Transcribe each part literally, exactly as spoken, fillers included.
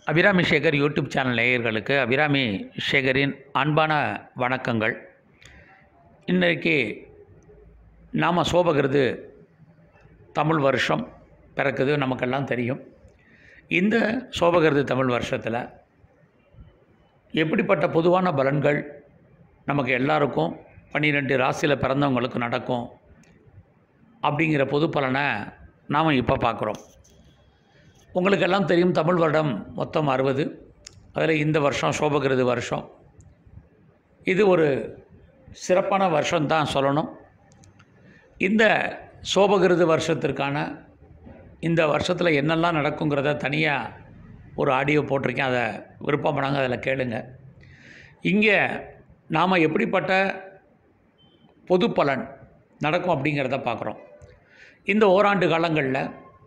Abirami Sekar YouTube channel நேயர்களுக்கு அபிராமி சேகரின் அன்பான வணக்கங்கள். இன்றைக்கு நாம் சோபகிருது தமிழ் வருஷம் பிறக்குது, நமக்கெல்லாம் தெரியும். இந்த சோபகிருது தமிழ் வருஷத்தில் எப்படிப்பட்ட பொதுவான பலன்கள் நமக்கு எல்லாருக்கும் பன்னிரெண்டு ராசியில் பிறந்தவங்களுக்கு நடக்கும் அப்படிங்கிற பொது பலனை நாம் இப்போ பார்க்குறோம். உங்களுக்கெல்லாம் தெரியும், தமிழ் வருடம் மொத்தம் அறுபது. அதில் இந்த வருஷம் சோபகிருது வருஷம். இது ஒரு சிறப்பான வருஷம்தான் சொல்லணும். இந்த சோபகிருது வருஷத்திற்கான இந்த வருஷத்தில் என்னெல்லாம் நடக்குங்கிறத தனியாக ஒரு ஆடியோ போட்டிருக்கேன், அதை விருப்பம் பண்ணாங்க, அதில் கேளுங்க. இங்கே நாம் எப்படிப்பட்ட பொது பலன் நடக்கும் அப்படிங்கிறத பார்க்குறோம். இந்த ஓராண்டு காலங்களில்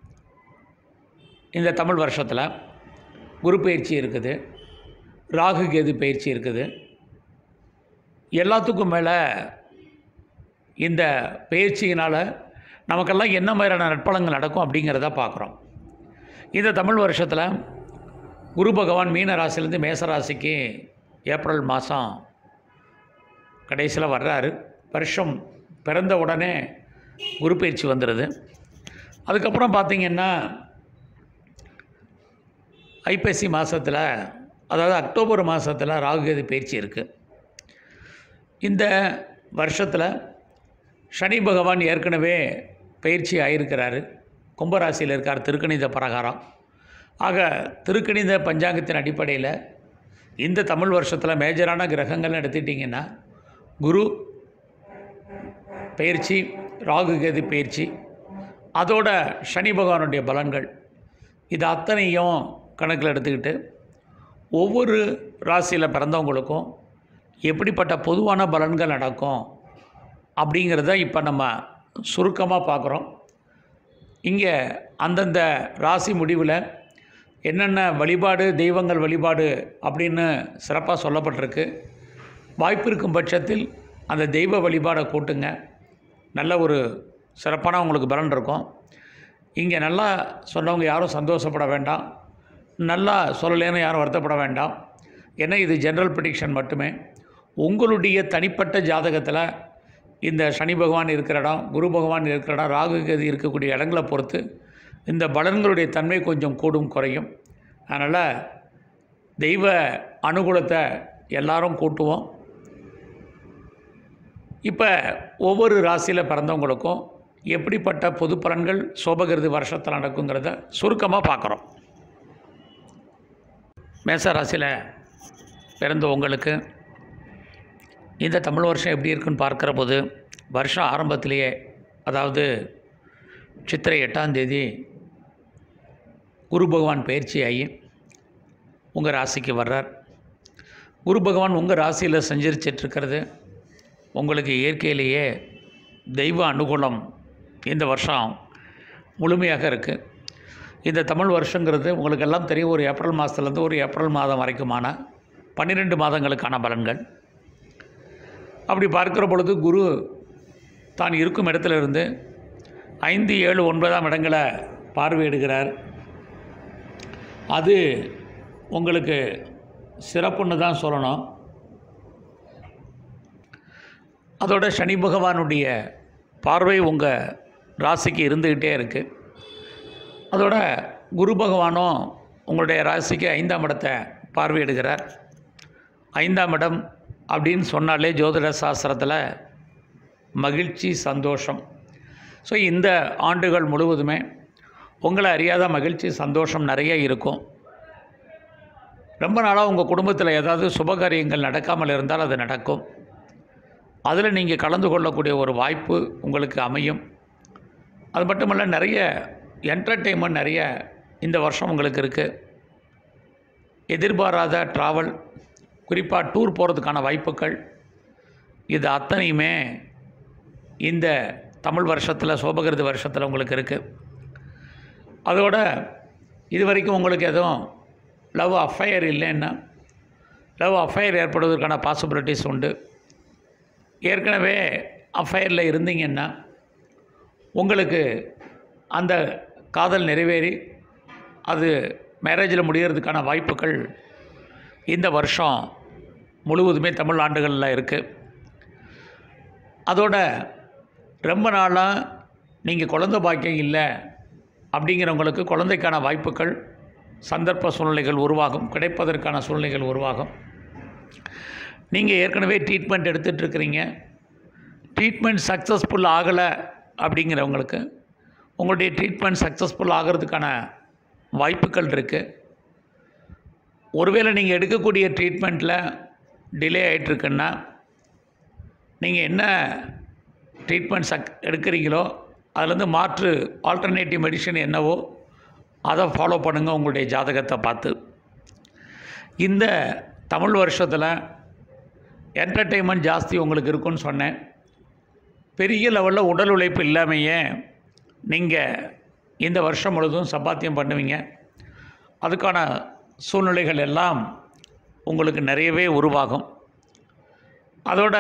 இந்த தமிழ் வருஷத்தில் குரு பயிற்சி இருக்குது, ராகு கேது பயிற்சி இருக்குது. எல்லாத்துக்கும் மேலே இந்த பயிற்சியினால் நமக்கெல்லாம் என்ன மாதிரியான நற்பலங்கள் நடக்கும் அப்படிங்கிறத பார்க்குறோம். இந்த தமிழ் வருஷத்தில் குரு பகவான் மீன ராசிலேருந்து மேச ராசிக்கு ஏப்ரல் மாதம் கடைசியில் வர்றாரு. வருஷம் பிறந்த உடனே குரு பயிற்சி வந்துடுது. அதுக்கப்புறம் பார்த்திங்கன்னா ஐப்பசி மாதத்தில், அதாவது அக்டோபர் மாதத்தில் ராகுகேது பயிற்சி இருக்குது. இந்த வருஷத்தில் சனி பகவான் ஏற்கனவே பயிற்சி ஆகியிருக்கிறாரு, கும்பராசியில் இருக்கார் திருக்கணித பிரகாரம். ஆக திருக்கணித பஞ்சாங்கத்தின் அடிப்படையில் இந்த தமிழ் வருஷத்தில் மேஜரான கிரகங்கள்னு எடுத்துட்டிங்கன்னா குரு பயிற்சி, ராகுகேது பயிற்சி, அதோட சனி பகவானுடைய பலன்கள், இது அத்தனையும் கணக்கில் எடுத்துக்கிட்டு ஒவ்வொரு ராசியில் பிறந்தவங்களுக்கும் எப்படிப்பட்ட பொதுவான பலன்கள் நடக்கும் அப்படிங்கிறத இப்போ நம்ம சுருக்கமாக பார்க்குறோம். இங்கே அந்தந்த ராசி முடிவில் என்னென்ன வழிபாடு, தெய்வங்கள் வழிபாடு அப்படின்னு சிறப்பாக சொல்லப்பட்டிருக்கு. வாய்ப்பு இருக்கும் பட்சத்தில் அந்த தெய்வ வழிபாடை கூட்டுங்க, நல்ல ஒரு சிறப்பான உங்களுக்கு பலன் இருக்கும். இங்கே நல்லா சொன்னவங்க யாரும் சந்தோஷப்பட வேண்டாம், நல்லா சொல்லலேன்னு யாரும் வருத்தப்பட வேண்டாம். ஏன்னா இது ஜென்ரல் ப்ரெடிக்ஷன் மட்டுமே. உங்களுடைய தனிப்பட்ட ஜாதகத்தில் இந்த சனி பகவான் இருக்கிற இடம், குரு பகவான் இருக்கிற இடம், ராகு கேது இருக்கக்கூடிய இடங்களை பொறுத்து இந்த பலன்களுடைய தன்மை கொஞ்சம் கூடும் குறையும். அதனால் தெய்வ அனுகூலத்தை எல்லாரும் கூட்டுவோம். இப்போ ஒவ்வொரு ராசியில் பிறந்தவங்களுக்கும் எப்படிப்பட்ட பொது பலன்கள் சோபகிருது வருஷத்தில் நடக்குங்கிறத சுருக்கமாக பார்க்குறோம். மேச ராசியில் பிறந்த உங்களுக்கு இந்த தமிழ் வருஷம் எப்படி இருக்குன்னு பார்க்குற போது, வருஷம் ஆரம்பத்திலேயே, அதாவது சித்திரை எட்டாம் தேதி குரு பகவான் பயிற்சி ஆகி உங்கள் ராசிக்கு வர்றார். குரு பகவான் உங்கள் ராசியில் சஞ்சரிச்சிட்ருக்கிறது உங்களுக்கு இயற்கையிலேயே தெய்வ அனுகூலம் இந்த வருஷம் முழுமையாக இருக்குது. இந்த தமிழ் வருஷங்கிறது உங்களுக்கெல்லாம் தெரியும், ஒரு ஏப்ரல் மாதத்துலேருந்து ஒரு ஏப்ரல் மாதம் வரைக்குமான பன்னிரெண்டு மாதங்களுக்கான பலன்கள். அப்படி பார்க்குற பொழுது குரு தான் இருக்கும் இடத்துலேருந்து ஐந்து ஏழு ஒன்பதாம் இடங்களை பார்வையிடுகிறார். அது உங்களுக்கு சிறப்புன்னு தான் சொல்லணும். அதோட சனி பகவானுடைய பார்வை உங்கள் ராசிக்கு இருந்துக்கிட்டே இருக்குது. அதோட குரு பகவானும் உங்களுடைய ராசிக்கு ஐந்தாம் இடத்தை பார்வையிடுகிறார். ஐந்தாம் இடம் அப்படின்னு சொன்னாலே ஜோதிட சாஸ்திரத்தில் மகிழ்ச்சி, சந்தோஷம். ஸோ இந்த ஆண்டுகள் முழுவதுமே உங்களை அறியாத மகிழ்ச்சி, சந்தோஷம் நிறைய இருக்கும். ரொம்ப நாளாக உங்கள் குடும்பத்தில் ஏதாவது சுபகாரியங்கள் நடக்காமல் இருந்தால் அது நடக்கும். அதில் நீங்கள் கலந்து கொள்ளக்கூடிய ஒரு வாய்ப்பு உங்களுக்கு அமையும். அது மட்டுமல்ல, நிறைய என்டர்டெயின்மெண்ட் நிறைய இந்த வருஷம் உங்களுக்கு இருக்குது. எதிர்பாராத ட்ராவல், குறிப்பாக டூர் போகிறதுக்கான வாய்ப்புகள், இது அத்தனையுமே இந்த தமிழ் வருஷத்தில் சோபகிருது வருஷத்தில் உங்களுக்கு இருக்குது. அதோட இது வரைக்கும் உங்களுக்கு எதுவும் லவ் அஃபையர் இல்லைன்னா லவ் அஃபையர் ஏற்படுவதற்கான பாசிபிலிட்டிஸ் உண்டு. ஏற்கனவே அஃபையரில் இருந்தீங்கன்னா உங்களுக்கு அந்த காதல் நிறைவேறி அது மேரேஜில் முடிகிறதுக்கான வாய்ப்புகள் இந்த வருஷம் முழுவதுமே தமிழ் ஆண்டுகளில் இருக்குது. அதோட ரொம்ப நாளாக நீங்கள் குழந்தை பாக்கியம் இல்லை அப்படிங்கிறவங்களுக்கு குழந்தைக்கான வாய்ப்புகள், சந்தர்ப்ப சூழ்நிலைகள் உருவாகும், கிடைப்பதற்கான சூழ்நிலைகள் உருவாகும். நீங்கள் ஏற்கனவே ட்ரீட்மெண்ட் எடுத்துகிட்ருக்கிறீங்க, ட்ரீட்மெண்ட் சக்ஸஸ்ஃபுல் ஆகலை அப்படிங்கிறவங்களுக்கு உங்களுடைய ட்ரீட்மெண்ட் சக்ஸஸ்ஃபுல் ஆகிறதுக்கான வாய்ப்புகள் இருக்குது. ஒருவேளை நீங்கள் எடுக்கக்கூடிய ட்ரீட்மெண்ட்டில் டிலே ஆகிட்டுருக்குன்னா நீங்கள் என்ன ட்ரீட்மெண்ட் சக் எடுக்கிறீங்களோ அதுலேருந்து மாற்று ஆல்டர்னேட்டிவ் மெடிசன் என்னவோ அதை ஃபாலோ பண்ணுங்கள் உங்களுடைய ஜாதகத்தை பார்த்து. இந்த தமிழ் வருஷத்தில் என்டர்டெயின்மெண்ட் ஜாஸ்தி உங்களுக்கு இருக்குன்னு சொன்னேன். பெரிய லெவலில் உடல் உழைப்பு இல்லாமையே நீங்கள் இந்த வருஷம் முழுவதும் சம்பாத்தியம் பண்ணுவீங்க. அதுக்கான சூழ்நிலைகள் எல்லாம் உங்களுக்கு நிறையவே உருவாகும். அதோட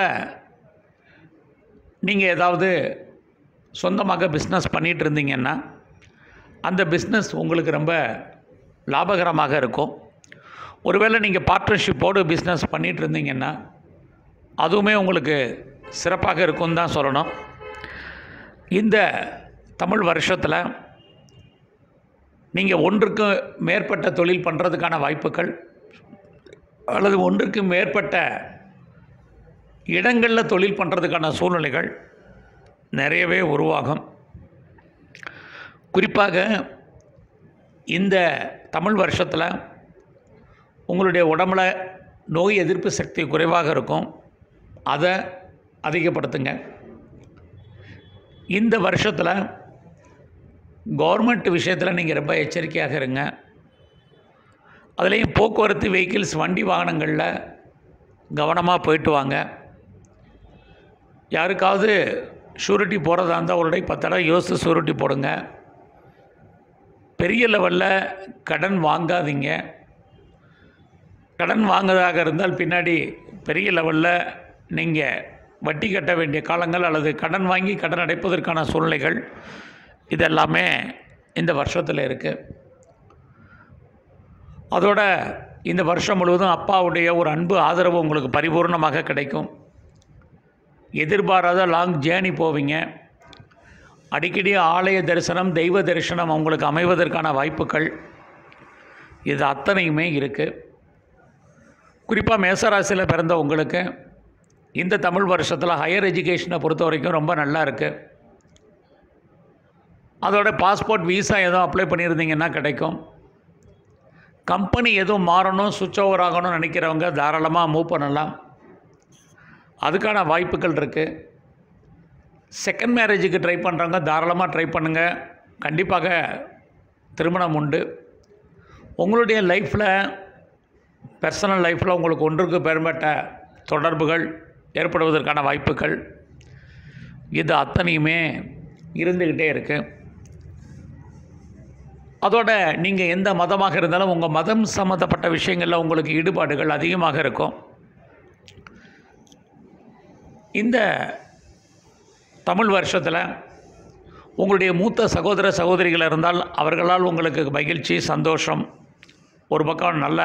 நீங்கள் ஏதாவது சொந்தமாக பிஸ்னஸ் பண்ணிகிட்டு இருந்தீங்கன்னா அந்த பிஸ்னஸ் உங்களுக்கு ரொம்ப லாபகரமாக இருக்கும். ஒருவேளை நீங்கள் பார்ட்னர்ஷிப்போடு பிஸ்னஸ் பண்ணிகிட்டு இருந்தீங்கன்னா அதுவுமே உங்களுக்கு சிறப்பாக இருக்கும்னு தான் சொல்லணும். இந்த தமிழ் வருஷத்தில் நீங்கள் ஒன்றுக்கு மேற்பட்ட தொழில் பண்ணுறதுக்கான வாய்ப்புகள் அல்லது ஒன்றுக்கு மேற்பட்ட இடங்களில் தொழில் பண்ணுறதுக்கான சூழ்நிலைகள் நிறையவே உருவாகும். குறிப்பாக இந்த தமிழ் வருஷத்தில் உங்களுடைய உடம்புல நோய் எதிர்ப்பு சக்தி குறைவாக இருக்கும், அதை அதிகப்படுத்துங்க. இந்த வருஷத்தில் கவர்மெண்ட் விஷயத்தில் நீங்கள் ரொம்ப எச்சரிக்கையாக இருங்க. அதுலேயும் போக்குவரத்து வெஹிக்கிள்ஸ் வண்டி வாகனங்களில் கவனமாக போயிட்டு வாங்க. யாருக்காவது ஷூரிட்டி போகிறதா இருந்தால் ஒரு டை பத்து தடவை யோசித்து ஷூரிட்டி போடுங்க. பெரிய லெவலில் கடன் வாங்காதீங்க. கடன் வாங்குறதாக இருந்தால் பின்னாடி பெரிய லெவலில் நீங்கள் வட்டி கட்ட வேண்டிய காலங்கள் அல்லது கடன் வாங்கி கடன் அடைப்பதற்கான சூழ்நிலைகள் இதெல்லாமே இந்த வருஷத்தில் இருக்குது. அதோட இந்த வருஷம் முழுவதும் அப்பாவுடைய ஒரு அன்பு ஆதரவு உங்களுக்கு பரிபூர்ணமாக கிடைக்கும். எதிர்பாராத லாங் ஜேர்னி போவீங்க. அடிக்கடி ஆலய தரிசனம், தெய்வ தரிசனம் உங்களுக்கு அமைவதற்கான வாய்ப்புகள் இது அத்தனையுமே இருக்குது. குறிப்பாக மேசராசியில் பிறந்த உங்களுக்கு இந்த தமிழ் வருஷத்தில் ஹையர் எஜுகேஷனை பொறுத்த வரைக்கும் ரொம்ப நல்லா இருக்குது. அதோட பாஸ்போர்ட் வீசா எதுவும் அப்ளை பண்ணியிருந்தீங்கன்னா கிடைக்கும். கம்பெனி எதுவும் மாறணும், சுவிட்ச் ஓவர் ஆகணும்னு நினைக்கிறவங்க தாராளமாக மூவ் பண்ணலாம், அதுக்கான வாய்ப்புகள் இருக்குது. செகண்ட் மேரேஜுக்கு ட்ரை பண்ணுறவங்க தாராளமாக ட்ரை பண்ணுங்கள், கண்டிப்பாக திருமணம் உண்டு. உங்களுடைய லைஃப்பில் பர்சனல் லைஃப்பில் உங்களுக்கு ஒன்றுக்கு மேற்பட்ட தொடர்புகள் ஏற்படுவதற்கான வாய்ப்புகள் இது அத்தனையுமே இருந்துக்கிட்டே இருக்குது. அதோட நீங்கள் எந்த மதமாக இருந்தாலும் உங்கள் மதம் சம்மந்தப்பட்ட விஷயங்களில் உங்களுக்கு ஈடுபாடுகள் அதிகமாக இருக்கும். இந்த தமிழ் வருஷத்தில் உங்களுடைய மூத்த சகோதர சகோதரிகள் இருந்தால் அவர்களால் உங்களுக்கு மகிழ்ச்சி, சந்தோஷம், ஒரு பக்கம் நல்ல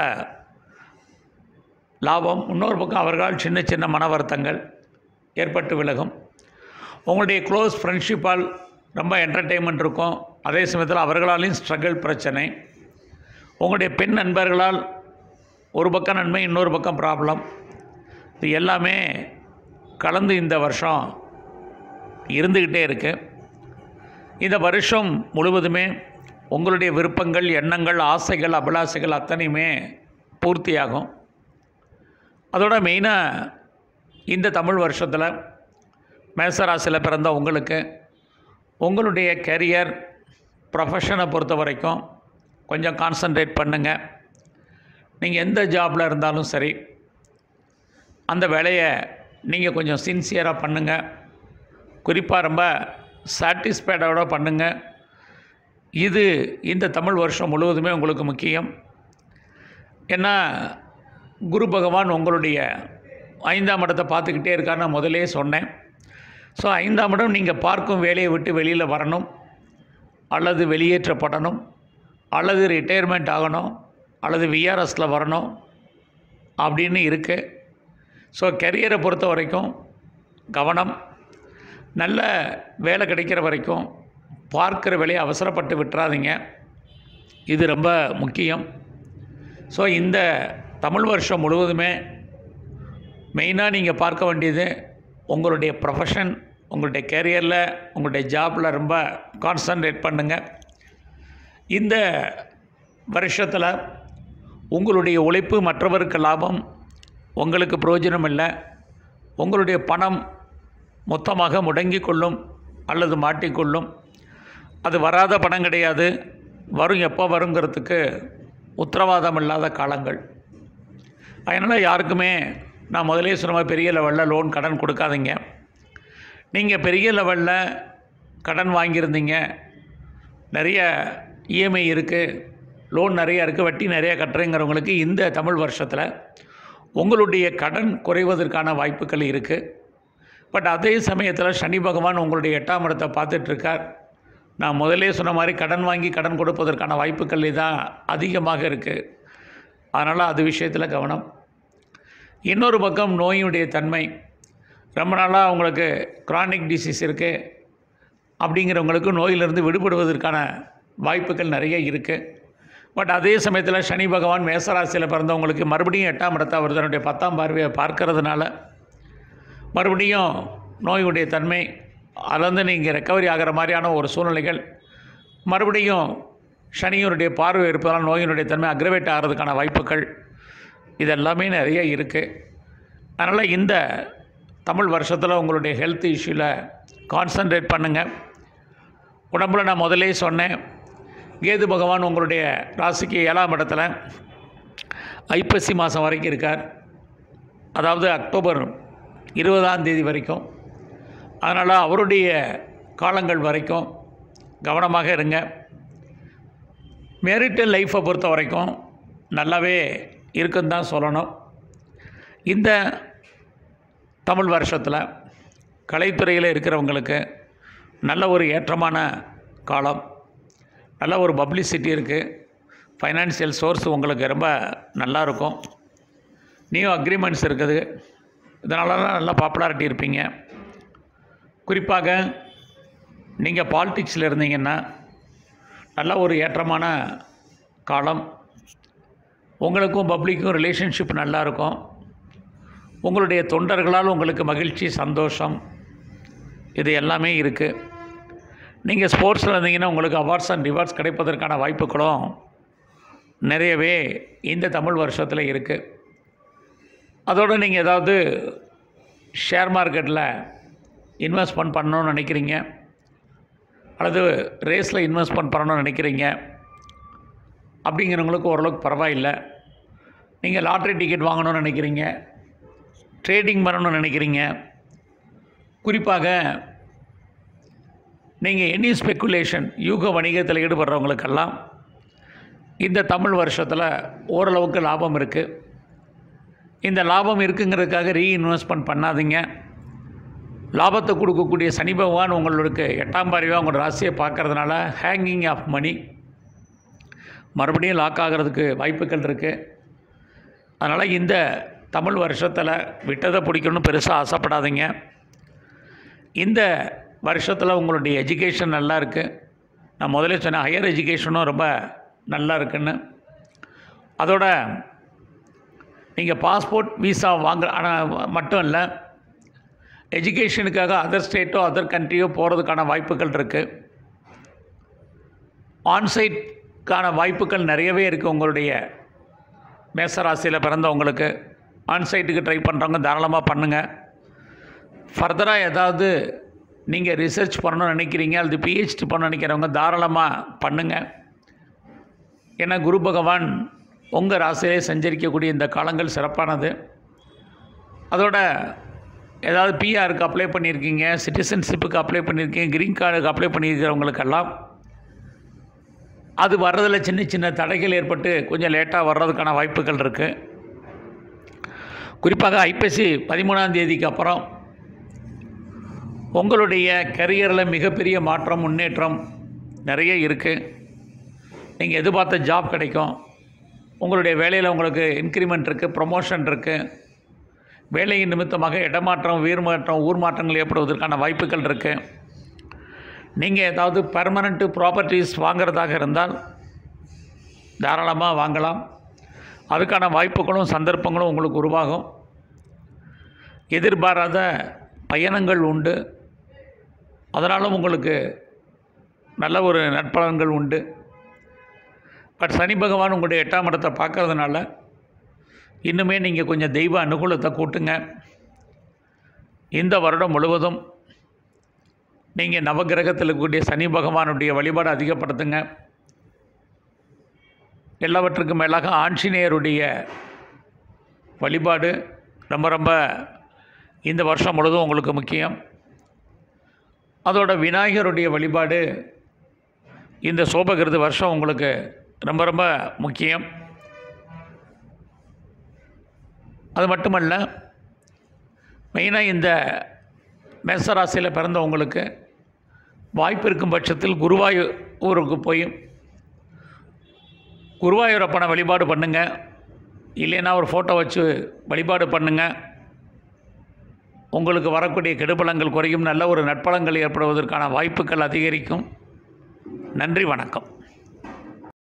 லாபம், இன்னொரு பக்கம் அவர்களால் சின்ன சின்ன மன வருத்தங்கள் ஏற்பட்டு விலகும். உங்களுடைய க்ளோஸ் ஃப்ரெண்ட்ஷிப்பால் ரொம்ப என்டர்டெயின்மெண்ட் இருக்கும், அதே சமயத்தில் அவர்களாலையும் ஸ்ட்ரகிள் பிரச்சனை. உங்களுடைய பெண் நண்பர்களால் ஒரு பக்கம் நன்மை, இன்னொரு பக்கம் ப்ராப்ளம். இது எல்லாமே கலந்து இந்த வருஷம் இருந்துக்கிட்டே இருக்குது. இந்த வருஷம் முழுவதுமே உங்களுடைய விருப்பங்கள், எண்ணங்கள், ஆசைகள், அபிலாசைகள் அத்தனையுமே பூர்த்தியாகும். அதோட மெயினாக இந்த தமிழ் வருஷத்தில் மேசராசியில் பிறந்த உங்களுக்கு உங்களுடைய கெரியர், ப்ரொஃபஷனை பொறுத்த வரைக்கும் கொஞ்சம் கான்சன்ட்ரேட் பண்ணுங்கள். நீங்கள் எந்த ஜாபில் இருந்தாலும் சரி அந்த வேலையை நீங்கள் கொஞ்சம் சின்சியராக பண்ணுங்கள். குறிப்பாக ரொம்ப சாட்டிஸ்ஃபைடோட பண்ணுங்கள். இது இந்த தமிழ் வருஷம் முழுவதுமே உங்களுக்கு முக்கியம். ஏன்னா குரு பகவான் உங்களுடைய ஐந்தாம் இடத்தை பார்த்துக்கிட்டே இருக்கார், நான் முதலே சொன்னேன். ஸோ ஐந்தாம் இடம் நீங்கள் பார்க்கும் வேலையை விட்டு வெளியில் வரணும் அல்லது வெளியேற்றப்படணும் அல்லது ரிட்டையர்மெண்ட் ஆகணும் அல்லது விஆர்எஸில் வரணும் அப்படின்னு இருக்குது. ஸோ கெரியரை பொறுத்த வரைக்கும் கவனம். நல்ல வேலை கிடைக்கிற வரைக்கும் பார்க்குற வேலையை அவசரப்பட்டு விட்டுறாதீங்க, இது ரொம்ப முக்கியம். ஸோ இந்த தமிழ் வருஷம் முழுவதுமே மெயினாக நீங்கள் பார்க்க வேண்டியது உங்களுடைய ப்ரொஃபஷன், உங்களுடைய கேரியரில், உங்களுடைய ஜாபில் ரொம்ப கான்சன்ட்ரேட் பண்ணுங்கள். இந்த வருஷத்தில் உங்களுடைய உழைப்பு மற்றவருக்கு லாபம், உங்களுக்கு பிரயோஜனம் இல்லை. உங்களுடைய பணம் மொத்தமாக முடங்கி கொள்ளும் அல்லது மாட்டிக்கொள்ளும். அது வராத பணம் கிடையாது, வரும் எப்போ வருங்கிறதுக்கு உத்தரவாதம் இல்லாத காலங்கள். அதனால் யாருக்குமே நான் முதலே சொன்ன மாதிரி பெரிய லெவலில் லோன் கடன் கொடுக்காதீங்க. நீங்கள் பெரிய லெவலில் கடன் வாங்கியிருந்தீங்க, நிறைய இஎம்ஐ இருக்குது, லோன் நிறையா இருக்குது, வட்டி நிறையா கட்டுறேங்கிறவங்களுக்கு இந்த தமிழ் வருஷத்தில் உங்களுடைய கடன் குறைவதற்கான வாய்ப்புகள் இருக்குது. பட் அதே சமயத்தில் சனி பகவான் உங்களுடைய எட்டாம் இடத்தை பார்த்துட்ருக்கார். நான் முதலே சொன்ன மாதிரி கடன் வாங்கி கடன் கொடுப்பதற்கான வாய்ப்புகள் தான் அதிகமாக இருக்குது. அதனால் அது விஷயத்தில் கவனம். இன்னொரு பக்கம் நோயினுடைய தன்மை, ரொம்ப நாளாக அவங்களுக்கு க்ரானிக் டிசீஸ் இருக்குது அப்படிங்கிறவங்களுக்கு நோயிலிருந்து விடுபடுவதற்கான வாய்ப்புகள் நிறைய இருக்குது. பட் அதே சமயத்தில் சனி பகவான் மேசராசியில் பிறந்தவங்களுக்கு மறுபடியும் எட்டாம் இடத்தை அவர் தன்னுடைய பத்தாம் பார்வையை பார்க்கறதுனால மறுபடியும் நோயுடைய தன்மை, அதுலேருந்து நீங்கள் ரெக்கவரி ஆகிற மாதிரியான ஒரு சூழ்நிலைகள், மறுபடியும் சனியினுடைய பார்வை இருப்பதால் நோயினுடைய தன்மை அக்ரவேட் ஆகிறதுக்கான வாய்ப்புகள் இதெல்லாமே நிறைய இருக்குது. அதனால் இந்த தமிழ் வருஷத்தில் உங்களுடைய ஹெல்த் இஷ்யூவில் கான்சன்ட்ரேட் பண்ணுங்கள். உடம்பில் நான் முதலே சொன்னேன், கேது பகவான் உங்களுடைய ராசிக்கு ஏழாம் இடத்துல ஐப்பசி மாதம் வரைக்கும் இருக்கார், அதாவது அக்டோபர் இருபதாம் தேதி வரைக்கும். அதனால் அவருடைய காலங்கள் வரைக்கும் கவனமாக இருங்க. மேரிட்டல் லைஃப்பை பொறுத்த வரைக்கும் நல்லாவே இருக்குன்னு தான் சொல்லணும். இந்த தமிழ் வருஷத்தில் கலைத்துறையில் இருக்கிறவங்களுக்கு நல்ல ஒரு ஏற்றமான காலம், நல்ல ஒரு பப்ளிசிட்டி இருக்குது, ஃபைனான்சியல் சோர்ஸ் உங்களுக்கு ரொம்ப நல்லாயிருக்கும், நியூ அக்ரிமெண்ட்ஸ் இருக்குது, இதனாலலாம் நல்லா பாப்புலாரிட்டி இருப்பீங்க. குறிப்பாக நீங்கள் பாலிடிக்ஸில் இருந்தீங்கன்னா நல்ல ஒரு ஏற்றமான காலம். உங்களுக்கும் பப்ளிக்கும் ரிலேஷன்ஷிப் நல்லாயிருக்கும். உங்களுடைய தொண்டர்களால் உங்களுக்கு மகிழ்ச்சி, சந்தோஷம், இது எல்லாமே இருக்குது. நீங்கள் ஸ்போர்ட்ஸில் இருந்தீங்கன்னா உங்களுக்கு அவார்ட்ஸ் அண்ட் ரிவார்ட்ஸ் கிடைப்பதற்கான வாய்ப்புகளும் நிறையவே இந்த தமிழ் வருஷத்தில் இருக்குது. அதோடு நீங்கள் ஏதாவது ஷேர் மார்க்கெட்டில் இன்வெஸ்ட்மெண்ட் பண்ணணும்னு நினைக்கிறீங்க அல்லது ரேஸில் இன்வெஸ்ட்மெண்ட் பண்ணணும்னு நினைக்கிறீங்க அப்படிங்கிறவங்களுக்கு ஓரளவுக்கு பரவாயில்லை. நீங்கள் லாட்ரி டிக்கெட் வாங்கணும்னு நினைக்கிறீங்க, ட்ரேடிங் பண்ணணும்னு நினைக்கிறீங்க, குறிப்பாக நீங்கள் எனி ஸ்பெக்குலேஷன் யூக வணிகத்தில் ஈடுபடுறவங்களுக்கெல்லாம் இந்த தமிழ் வருஷத்தில் ஓரளவுக்கு லாபம் இருக்குது. இந்த லாபம் இருக்குங்கிறதுக்காக ரீஇன்வெஸ்ட்மெண்ட் பண்ணாதீங்க. லாபத்தை கொடுக்கக்கூடிய சனி பகவான் உங்களுக்கு எட்டாம் பார்வையாக உங்களோட ராசியை பார்க்கறதுனால ஹேங்கிங் ஆஃப் மணி மறுபடியும் லாக் ஆகிறதுக்கு வாய்ப்புகள் இருக்குது. அதனால் இந்த தமிழ் வருஷத்தில் விட்டதை பிடிக்கணும்னு பெருசாக ஆசைப்படாதீங்க. இந்த வருஷத்தில் உங்களுடைய எஜுகேஷன் நல்லா இருக்குது. நான் முதல்ல சொன்னேன் ஹையர் எஜுகேஷனும் ரொம்ப நல்லா இருக்குன்னு. அதோட நீங்கள் பாஸ்போர்ட் விசா வாங்க ஆனால் மட்டும் இல்லை, எஜுகேஷனுக்காக அதர் ஸ்டேட்டோ அதர் கண்ட்ரியோ போகிறதுக்கான வாய்ப்புகள் இருக்குது. ஆன்சைட்கான வாய்ப்புகள் நிறையவே இருக்குது. உங்களுடைய மேசராசியில் பிறந்தவங்களுக்கு ஆன்சைட்டுக்கு ட்ரை பண்ணுறவங்க தாராளமாக பண்ணுங்கள். ஃபர்தராக ஏதாவது நீங்கள் ரிசர்ச் பண்ணணும்னு நினைக்கிறீங்க அல்லது பிஹெச்டி பண்ண நினைக்கிறவங்க தாராளமாக பண்ணுங்கள். ஏன்னா குரு பகவான் உங்கள் ராசியிலே சஞ்சரிக்கக்கூடிய இந்த காலங்கள் சிறப்பானது. அதோட ஏதாவது பிஆருக்கு அப்ளை பண்ணியிருக்கீங்க, சிட்டிசன்ஷிப்புக்கு அப்ளை பண்ணியிருக்கீங்க, க்ரீன் கார்டுக்கு அப்ளை பண்ணியிருக்கிறவங்களுக்கெல்லாம் அது வர்றதில் சின்ன சின்ன தடைகள் ஏற்பட்டு கொஞ்சம் லேட்டாக வர்றதுக்கான வாய்ப்புகள் இருக்குது. குறிப்பாக ஐப்பசி பதிமூணாம் தேதிக்கு அப்புறம் உங்களுடைய கரியரில் மிகப்பெரிய மாற்றம், முன்னேற்றம் நிறைய இருக்குது. நீங்கள் எதிர்பார்த்த ஜாப் கிடைக்கும். உங்களுடைய வேலையில் உங்களுக்கு இன்க்ரிமெண்ட் இருக்குது, ப்ரொமோஷன் இருக்குது. வேலையின் நிமித்தமாக இடமாற்றம், வீர் மாற்றம், ஊர் மாற்றங்கள் ஏற்படுவதற்கான வாய்ப்புகள் இருக்குது. நீங்கள் ஏதாவது பெர்மனண்ட்டு ப்ராப்பர்ட்டிஸ் வாங்கிறதாக இருந்தால் தாராளமாக வாங்கலாம். அதுக்கான வாய்ப்புகளும் சந்தர்ப்பங்களும் உங்களுக்கு உருவாகும். எதிர்பாராத பயணங்கள் உண்டு. அதனாலும் உங்களுக்கு நல்ல ஒரு நற்பலன்கள் உண்டு. பட் சனி பகவான் உங்களுடைய எட்டாம் இடத்தை பார்க்கறதுனால இன்னுமே நீங்கள் கொஞ்சம் தெய்வ அனுகூலத்தை கூட்டுங்க. இந்த வருடம் முழுவதும் நீங்கள் நவகிரகத்தில் இருக்கக்கூடிய சனி பகவானுடைய வழிபாடு அதிகப்படுத்துங்க. எல்லாவற்றுக்கும் மேலாக ஆஞ்சநேயருடைய வழிபாடு ரொம்ப ரொம்ப இந்த வருஷம் முழுவதும் உங்களுக்கு முக்கியம். அதோட விநாயகருடைய வழிபாடு இந்த சோபகிருது வருஷம் உங்களுக்கு ரொம்ப ரொம்ப முக்கியம். அது மட்டுமல்ல, மெயினாக இந்த மேசராசியில் பிறந்தவங்களுக்கு வாய்ப்பு இருக்கும் பட்சத்தில் குருவாயூருக்கு போய் குருவாயூரப்பனை வழிபாடு பண்ணுங்கள். இல்லைன்னா ஒரு ஃபோட்டோ வச்சு வழிபாடு பண்ணுங்கள். உங்களுக்கு வரக்கூடிய கெடுபலங்கள் குறையும். நல்ல ஒரு நற்பலங்கள் ஏற்படுவதற்கான வாய்ப்புகள் அதிகரிக்கும். நன்றி, வணக்கம்.